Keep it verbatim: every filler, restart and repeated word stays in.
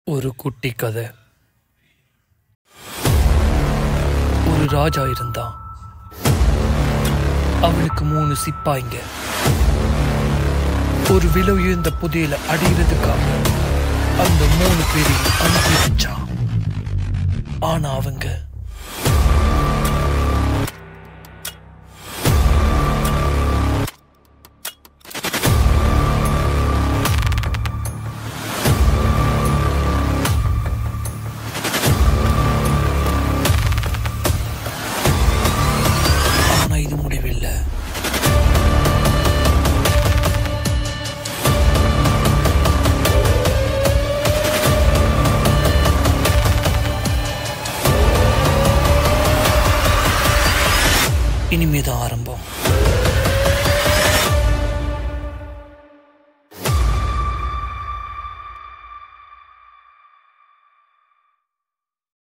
ஒரு குட்டி கதை. ஒரு ராஜா இருந்தான். அவனுக்கு மூணு சிப்பாய்ங்க. ஒரு விலை உயர்ந்த புதையலை அடையிறதுக்காக அந்த மூணு பேரையும் அனுப்பி வச்சான். ஆனா அவங்க இது முடிவில்லை. இனிமேதான் ஆரம்பம்.